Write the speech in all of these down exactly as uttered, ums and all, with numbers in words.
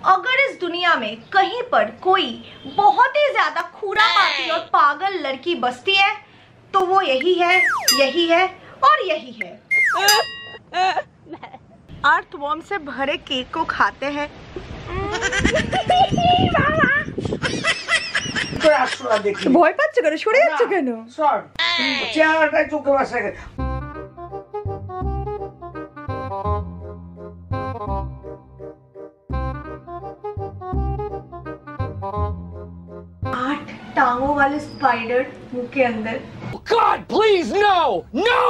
अगर इस दुनिया में कहीं पर कोई बहुत ही ज्यादा खुरापाती और पागल लड़की बसती है तो वो यही है, यही है और यही है। अर्थवॉर्म से भरे केक को खाते हैं। ভয় পাচ্ছ কেন? সরে যাচ্ছ কেন? চেহারাটাই চোখে বাসা গেছে। आठ टांगों वाले स्पाइडर मुंह के अंदर। God, please, no, no!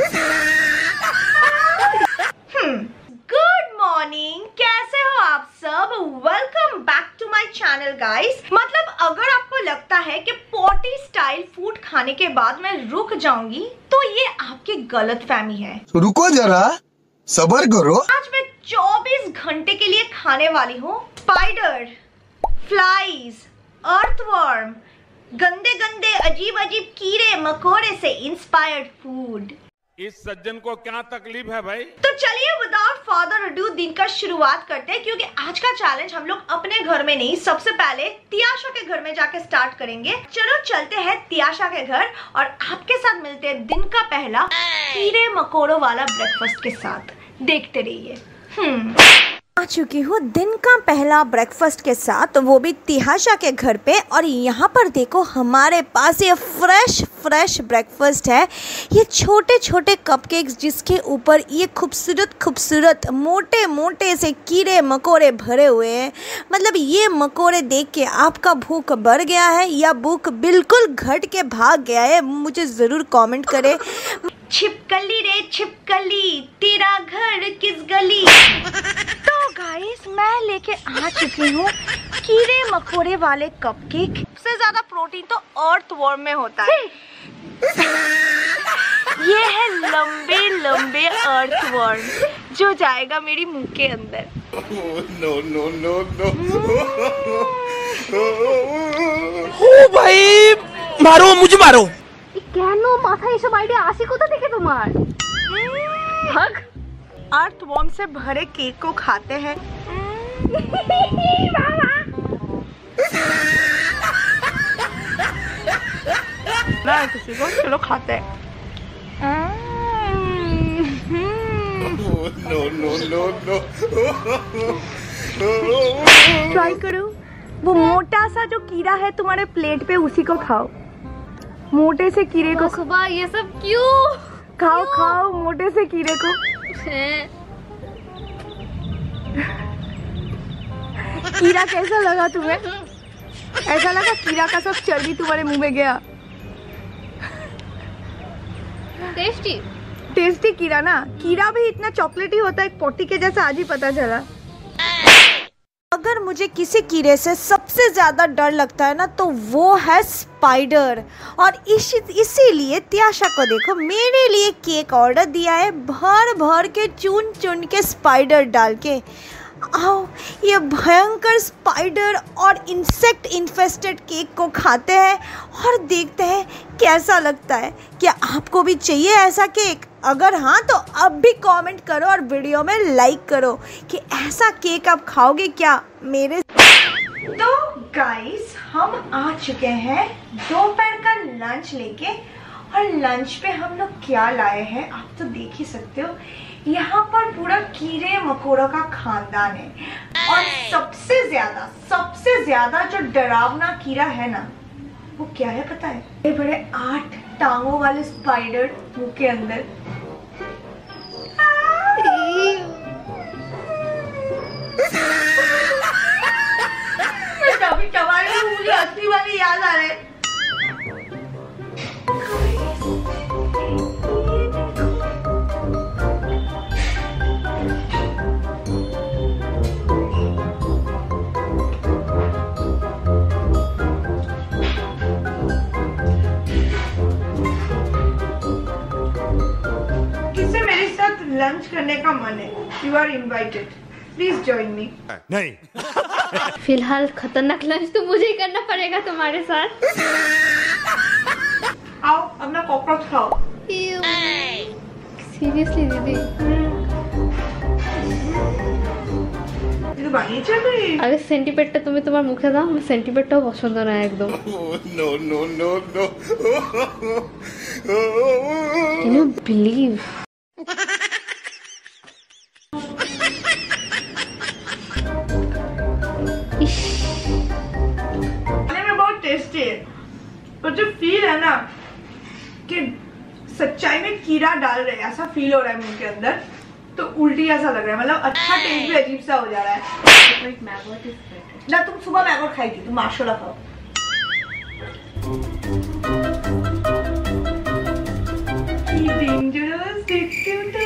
Good morning, कैसे हो आप सब? Welcome back to my channel guys. मतलब अगर आपको लगता है कि पॉटी स्टाइल फूड खाने के बाद मैं रुक जाऊंगी तो ये आपकी गलतफहमी है। रुको जरा, सब्र करो। आज मैं चौबीस घंटे के लिए खाने वाली हूँ स्पाइडर, फ्लाइज, अर्थवर्म, गंदे गंदे अजीब अजीब कीड़े मकोड़े से इंस्पायर्ड फूड। इस सज्जन को क्या तकलीफ है भाई? तो चलिए विदाउट फर्दर अडू दिन का शुरुआत करते हैं, क्योंकि आज का चैलेंज हम लोग अपने घर में नहीं, सबसे पहले तियाशा के घर में जाके स्टार्ट करेंगे। चलो चलते हैं तियाशा के घर और आपके साथ मिलते हैं दिन का पहला कीड़े मकोड़ों वाला ब्रेकफास्ट के साथ। देखते रहिए। हम्म आ चुकी हूँ दिन का पहला ब्रेकफास्ट के साथ, वो भी तिहाशा के घर पे। और यहाँ पर देखो हमारे पास ये फ्रेश फ्रेश ब्रेकफास्ट है। ये छोटे छोटे कपकेक्स जिसके ऊपर ये खूबसूरत खूबसूरत मोटे मोटे से कीड़े मकोड़े भरे हुए हैं। मतलब ये मकोड़े देख के आपका भूख बढ़ गया है या भूख बिल्कुल घट के भाग गया है, मुझे ज़रूर कमेंट करें। छिपकली रे छिपकली, तेरा घर किस गली। तो गाइस मैं लेके आ चुकी हूँ कीड़े मकोड़े वाले कपकेक। सबसे ज्यादा प्रोटीन तो अर्थवर्म में होता है। ये है लंबे लंबे अर्थवर्म जो जाएगा मेरी मुंह के अंदर। No no no no. ओ भाई मारो, मुझे मारो। কেন মাথায় এসব আইডিয়া আসে কোথা থেকে তোমার? भाग। अर्थवर्म से भरे केक को खाते हैं। ना किसी को, चलो खाते हैं। No no no no. Try करो। वो मोटा सा जो कीड़ा है तुम्हारे प्लेट पे, उसी को खाओ। मोटे से कीड़े को सुबह ये सब क्यों? खाओ खाओ मोटे से कीड़े को। कीड़ा कैसा लगा तुम्हें? ऐसा लगा कीड़ा का सब चर्बी तुम्हारे मुंह में गया? टेस्टी टेस्टी कीड़ा ना। कीड़ा भी इतना चॉकलेटी होता है पोटी के जैसा, आज ही पता चला। अगर मुझे किसी कीड़े से सबसे ज्यादा डर लगता है ना तो वो है स्पाइडर। और इसी इसीलिए तियाशा को देखो मेरे लिए केक ऑर्डर दिया है, भर भर के चुन चुन के स्पाइडर डाल के। आओ ये भयंकर स्पाइडर और इंसेक्ट इन्फेस्टेड केक को खाते हैं और देखते हैं कैसा लगता है। क्या आपको भी चाहिए ऐसा केक? अगर हाँ तो अब भी कमेंट करो और वीडियो में लाइक करो कि ऐसा केक आप खाओगे क्या मेरे। तो गाइस हम आ चुके हैं दोपहर का लंच लेके, और लंच पे हम लोग क्या लाए हैं आप तो देख ही सकते हो। यहाँ पर पूरा कीड़े मकोड़ों का खानदान है, और सबसे ज्यादा सबसे ज्यादा जो डरावना कीड़ा है ना वो क्या है पता है? ये बड़े आठ टांगों वाले स्पाइडर मुंह के अंदर। कभी कभार मुझे असली वाली याद आ रहे। लंच करने का मन है, you are invited, please join me. नहीं। फिलहाल खतरनाक लंच तो मुझे ही करना पड़ेगा तुम्हारे साथ। आओ अपना कॉकरोच खाओ। सीरियसली दीदी ಇದು বানিয়েছে তুমি? আগে সেন্টিপেডটা তুমি তোমার মুখে দাও, আমার সেন্টিপেডটাও পছন্দ না একদম। no no no no Can you believe? इश खाने में बहुत टेस्टी है, पर जो फील है ना कि सच्चाई में कीड़ा डाल रहे हैं ऐसा फील हो रहा है मुंह के अंदर, तो उल्टी ऐसा लग रहा है, मतलब अच्छा टेस्ट भी अजीब सा हो जा रहा है ना। तुम सुबह मैगोट खाई थी, तुम माशोला खाओ। डेंजरस देखते हो तो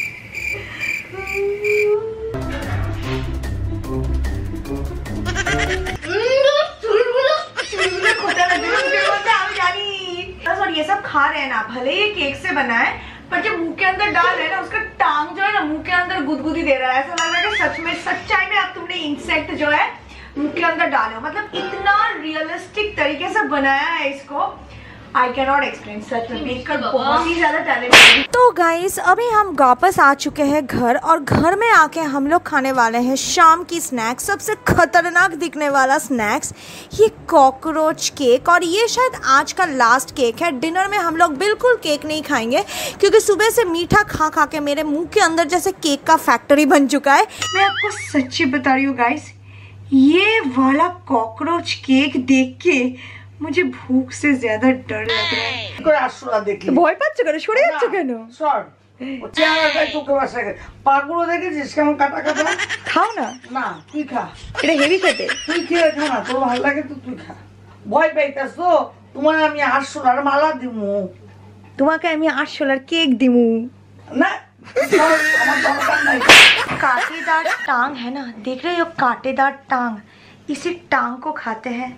ये सब खा रहे हैं ना, भले ये केक से बना है, पर जब मुंह के अंदर डाल रहे हैं ना, उसका टांग जो है ना मुंह के अंदर गुदगुदी दे रहा है। ऐसा लग रहा है कि सच में सच्चाई में अब तुमने इंसेक्ट जो है मुंह के अंदर डाले हो। मतलब इतना रियलिस्टिक तरीके से बनाया है इसको, आई कैन नॉट एक्सप्लेन। सच में देखकर बहुत ही ज्यादा टैलेंटेड। तो गाइस अभी हम वापस आ चुके हैं घर, और घर में आके हम लोग खाने वाले हैं शाम की स्नैक्स, सबसे खतरनाक दिखने वाला स्नैक्स, ये कॉकरोच केक। और ये शायद आज का लास्ट केक है। डिनर में हम लोग बिल्कुल केक नहीं खाएंगे, क्योंकि सुबह से मीठा खा खा के मेरे मुंह के अंदर जैसे केक का फैक्ट्री बन चुका है। मैं आपको सच्ची बता रही हूँ गाइस, ये वाला कॉकरोच केक देख के मुझे भूख से ज्यादा डर लग रहा है। করে আসরা দেখি ভয় পাচ্ছ কেন? সরে যাচ্ছ কেন? সর ও চেহারাটাই চোখে ভাসে গেছে। পাগুলো দেখেছিস কেমন কাটা কাটা? খাও না, না তুই খা, এটা হেভি খেতে। তুই খেয়ে খা না, তোর ভালো লাগে তো তুই খা। ভয় পাইতাস তো? তোমার আমি আসরার মালা দিমু। তোমাকে আমি আটশোলার কেক দিমু না, আমার দরকার নাই। कांटेदार टांग है ना, देख रहे हो कांटेदार टांग, इसी टांग को खाते हैं।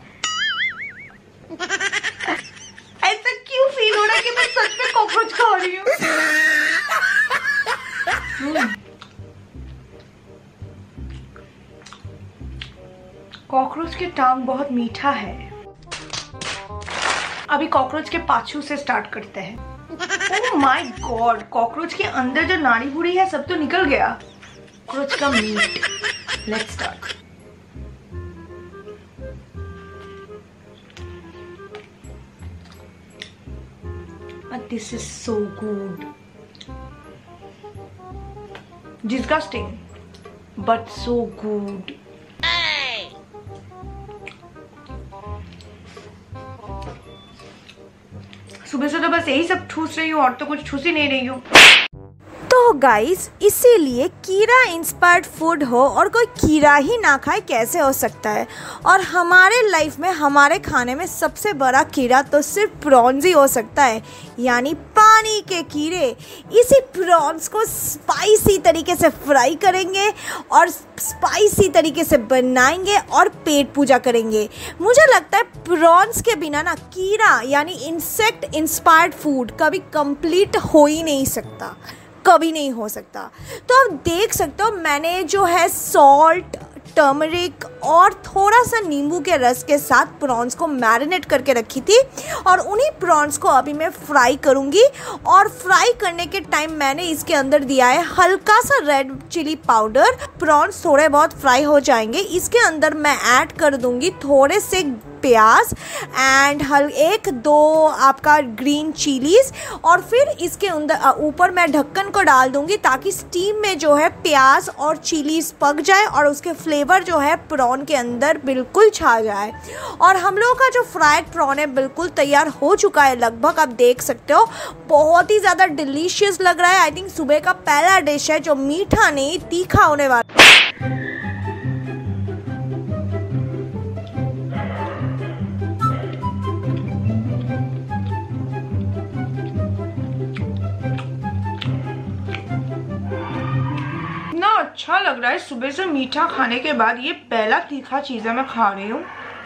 ऐसा क्यों फील हो रहा है कि मैं सच में कॉकरोच खा रही हूँ? कॉकरोच के टांग बहुत मीठा है। अभी कॉकरोच के पाछू से स्टार्ट करते हैं। ओह माय गॉड, कॉकरोच के अंदर जो नाड़ी बुड़ी है सब तो निकल गया। कॉकरोच का meat, let's start. But this is so good. Disgusting, but so good. सुबह से तो बस यही सब ठूस रही हूँ और तो कुछ ठूस ही नहीं रही हूँ। तो गाइस इसीलिए कीड़ा इंस्पायर्ड फूड हो और कोई कीड़ा ही ना खाए कैसे हो सकता है। और हमारे लाइफ में हमारे खाने में सबसे बड़ा कीड़ा तो सिर्फ प्रॉन्स ही हो सकता है, यानी पानी के कीड़े। इसी प्रॉन्स को स्पाइसी तरीके से फ्राई करेंगे और स्पाइसी तरीके से बनाएंगे और पेट पूजा करेंगे। मुझे लगता है प्रॉन्स के बिना ना कीड़ा यानी इंसेक्ट इंस्पायर्ड फूड कभी कंप्लीट हो ही नहीं सकता, कभी नहीं हो सकता। तो आप देख सकते हो मैंने जो है सॉल्ट, टर्मरिक और थोड़ा सा नींबू के रस के साथ प्रॉन्स को मैरिनेट करके रखी थी, और उन्हीं प्रॉन्स को अभी मैं फ्राई करूंगी। और फ्राई करने के टाइम मैंने इसके अंदर दिया है हल्का सा रेड चिली पाउडर। प्रॉन्स थोड़े बहुत फ्राई हो जाएंगे, इसके अंदर मैं ऐड कर दूंगी थोड़े से प्याज एंड हल एक दो आपका ग्रीन चिलीज, और फिर इसके अंदर ऊपर मैं ढक्कन को डाल दूंगी ताकि स्टीम में जो है प्याज और चिलीज पक जाए और उसके फ्लेवर जो है प्रॉन के अंदर बिल्कुल छा जाए। और हम लोगों का जो फ्राइड प्रॉन है बिल्कुल तैयार हो चुका है लगभग, आप देख सकते हो बहुत ही ज़्यादा डिलीशियस लग रहा है। आई थिंक सुबह का पहला डिश है जो मीठा नहीं तीखा होने वाला। अच्छा लग रहा है सुबह से मीठा खाने के बाद, ये पहला तीखा चीज है मैं खा रही हूँ।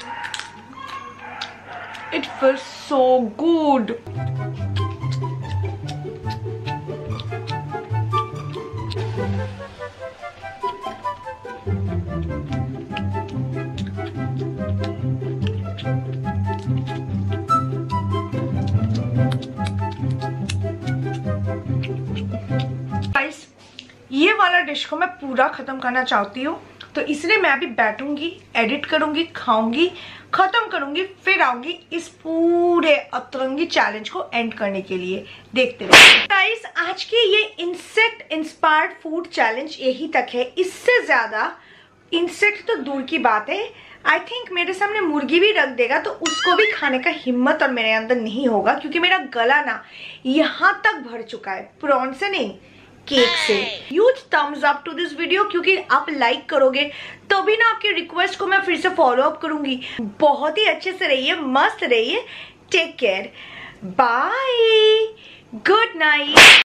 It feels so good. ये वाला डिश को मैं पूरा खत्म करना चाहती हूँ तो इसलिए मैं अभी बैठूंगी, एडिट करूंगी, खाऊंगी, खत्म करूंगी, फिर आऊंगी इस पूरे अतरंगी चैलेंज को एंड करने के लिए। देखते रहिए गाइस, आज के ये इंसेक्ट इंस्पायर्ड फूड चैलेंज यही तक है। इससे ज्यादा इंसेक्ट तो दूर की बात है, आई थिंक मेरे सामने मुर्गी भी रख देगा तो उसको भी खाने का हिम्मत और मेरे अंदर नहीं होगा, क्योंकि मेरा गला ना यहाँ तक भर चुका है, प्रॉन से नहीं केक से। Huge thumbs up to this video, क्योंकि आप लाइक करोगे तो भी ना आपकी रिक्वेस्ट को मैं फिर से फॉलो अप करूंगी। बहुत ही अच्छे से रहिए, मस्त रहिए, take care, bye, good night.